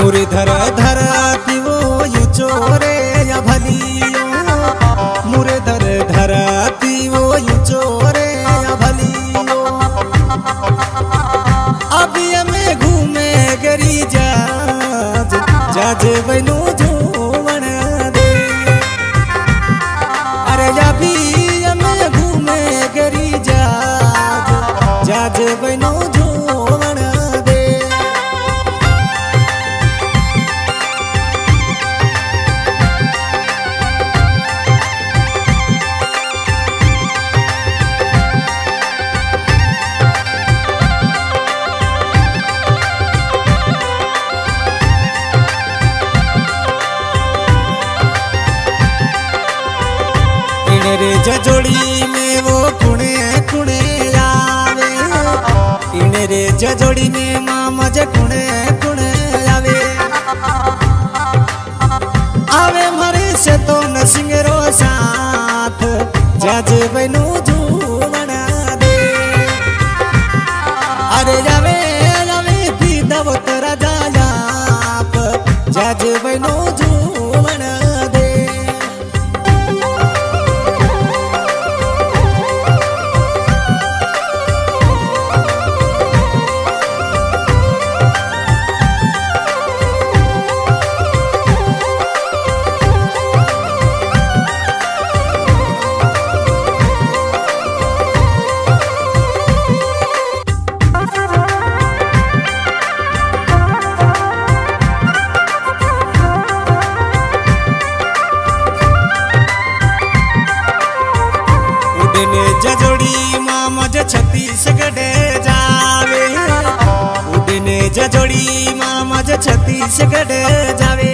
मुरधर धरती वो यू चोरे या भलियो, मुरधर धरती वो यू चोरे या भलियो। अभी हमें घूमे गरी जाज जाज बनो जोवन दे। अरे अभी हमें घूमे गरी जाज जाज बनो जोवन दे। रे जजोड़ी में वो कुणे कुणे आवे, इने रे जजोड़ी में मामा जे कुणे कुणे आवे। आवे मारे से तो न सिंगरो साथ जज बनो जुवण दे। अरे जावे जावे भी दवत राजा आप जज बनो जुवण दे। जजोड़ी मामा ज छत्तीसगढ़ जावे, उडने जजोड़ी मामा ज छत्तीसगढ़ जावे।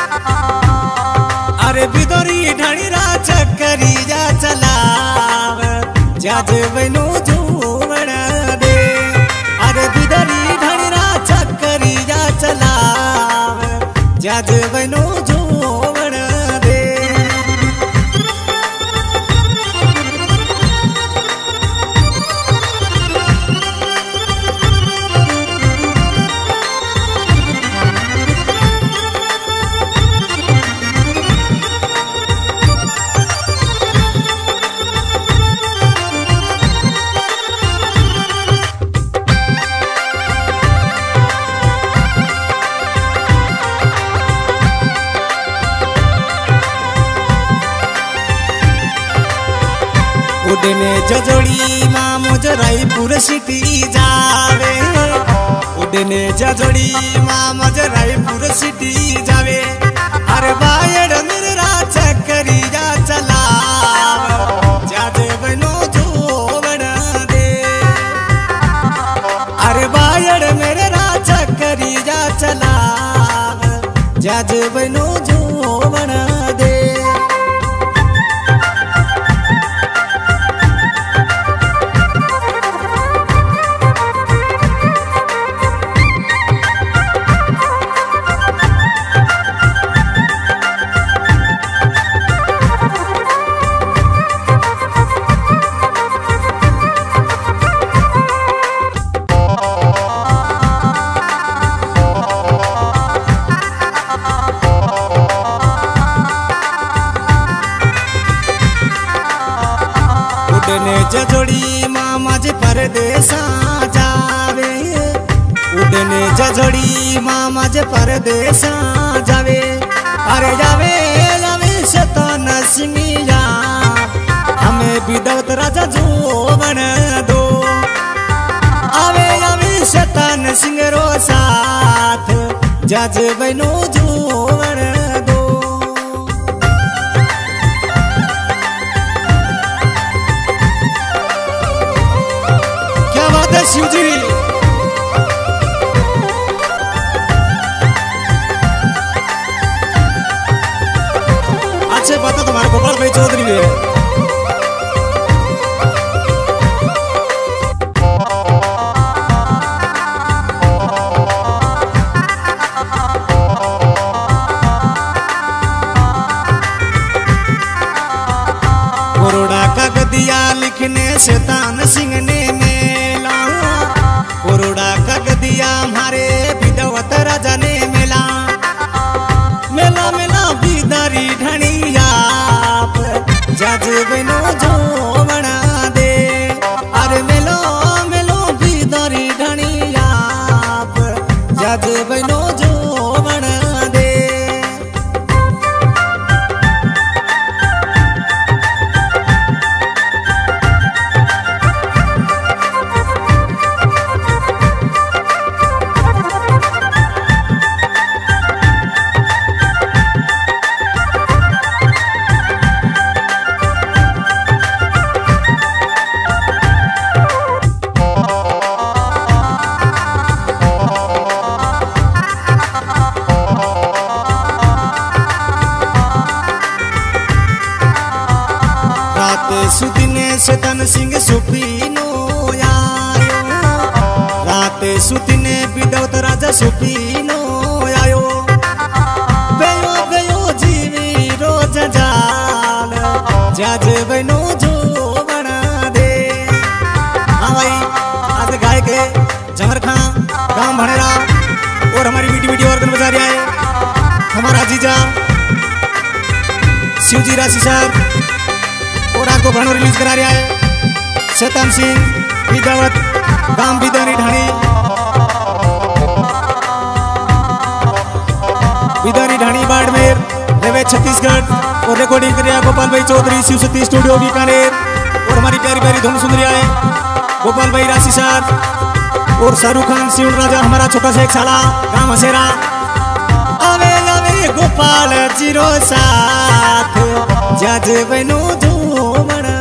अरे बिदोरी ढाणी रा चक्करी जा चलाव जाज बनो जुवण दे। अरे बिदोरी ढाणी रा चक्करी जा चलाव जाज बनो जुवण दे। उडने जजोड़ी मामो ज रायपुर सिटी जावे, उडने जजोड़ी मामा ज रायपुर सिटी जावे। अरे बायड़ मेरे रा चक्करी जा चलाव जाज बनो जोवन दे। अरे बायड़ मेरे रा चक्करी जा चलाव जाज बनो जोवन दे। उडने जजोड़ी मामा जे परदेसा जावे, उडने जजोड़ी मामा जे परदेसा जावे। अरे जावे जावे शतन सिंगिया हमें विदवत राजा जोवन दो। आवे आवे शतन सिंगरो साथ जज बनो जोवन दो। शिव जी अच्छे बात तुम्हारे गोपाल भाई चौधरी है। कोरोड़ा का गदिया लिखने से तान सिंह ने मेला, कोरोड़ा का गदिया हमारे विदवत राजा ने मेला। जज बनो जो बना दे अरे मेलो मेलो भीतरी ढणी आप जज बनो जो बना दे सुदिने शतन सिंह सुपीनो आयो रात सुदिने विदवत राजा सुपीनो आयो बेयो बेयो जीवी रोज जाल जज बनो जो बना दे। हाँ भाई आज गाय के जमर खां गांव भनेरा और हमारी वीडियो ऑर्गन बजा रहा है हमारा जीजा शिवजी राशि सर और आपको गानों रिलीज करा रहा है शतन सिंह विदावत गांव बिदानी ढाणी बाड़मेर रेवे छत्तीसगढ़ और रिकॉर्डिंग कर रहा है गोपाल भाई चौधरी शिव शक्ति स्टूडियो बीकानेर और हमारी प्यारी प्यारी धुन सुन रहा है गोपाल भाई राशि सर और शाहरुख खान शिव राजा हमारा छोटा सा एक साला गांव हसेरा आवे आवे गोपाल जीरो साथ जज बनो जो बना